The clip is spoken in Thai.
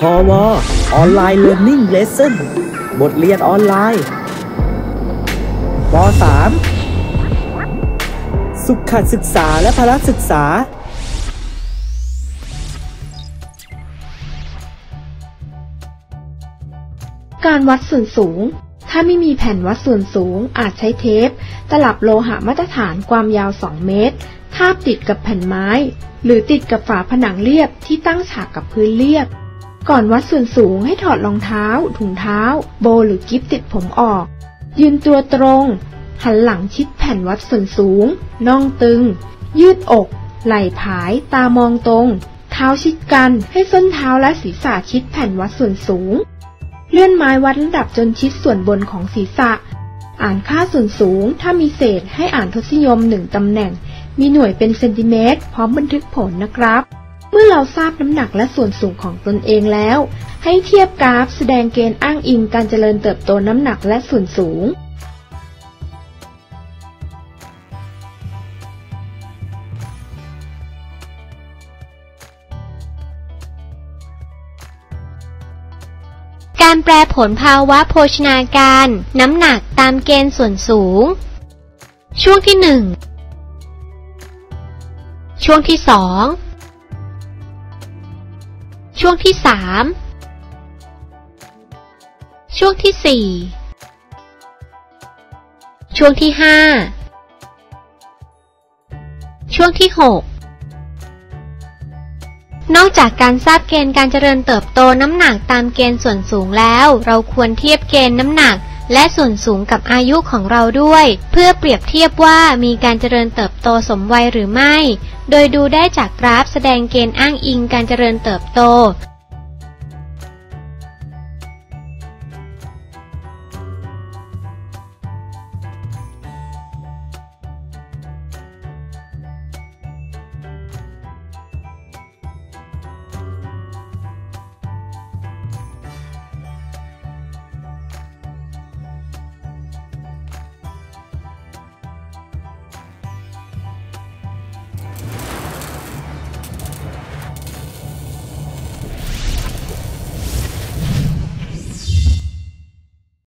พวออนไลน์เรียนนิ่งเลสเซ่นบทเรียนออนไลน์ป.3 สุขศึกษาและพละศึกษาการวัดส่วนสูงถ้าไม่มีแผ่นวัดส่วนสูงอาจใช้เทปตลับโลหะมาตรฐานความยาว2 เมตรทาบติดกับแผ่นไม้หรือติดกับฝาผนังเรียบที่ตั้งฉากกับพื้นเรียบก่อนวัดส่วนสูงให้ถอดรองเท้าถุงเท้าโบหรือกิ๊บติดผมออกยืนตัวตรงหันหลังชิดแผ่นวัดส่วนสูงน่องตึงยืดอกไหล่ผายตามองตรงเท้าชิดกันให้ส้นเท้าและศีรษะชิดแผ่นวัดส่วนสูงเลื่อนไม้วัดระดับจนชิดส่วนบนของศีรษะอ่านค่าส่วนสูงถ้ามีเศษให้อ่านทศนิยม1 ตำแหน่งมีหน่วยเป็นเซนติเมตรพร้อมบันทึกผลนะครับเมื่อเราทราบน้ำหนักและส่วนสูงของตนเองแล้วให้เทียบกราฟแสดงเกณฑ์อ้างอิงการเจริญเติบโตน้ำหนักและส่วนสูงการแปลผลภาวะโภชนาการน้ำหนักตามเกณฑ์ส่วนสูงช่วงที่1ช่วงที่2ช่วงที่3ช่วงที่4ช่วงที่5ช่วงที่6นอกจากการทราบเกณฑ์การเจริญเติบโตน้ำหนักตามเกณฑ์ส่วนสูงแล้วเราควรเทียบเกณฑ์น้ำหนักและส่วนสูงกับอายุของเราด้วยเพื่อเปรียบเทียบว่ามีการเจริญเติบโตสมวัยหรือไม่โดยดูได้จากกราฟแสดงเกณฑ์อ้างอิงการเจริญเติบโต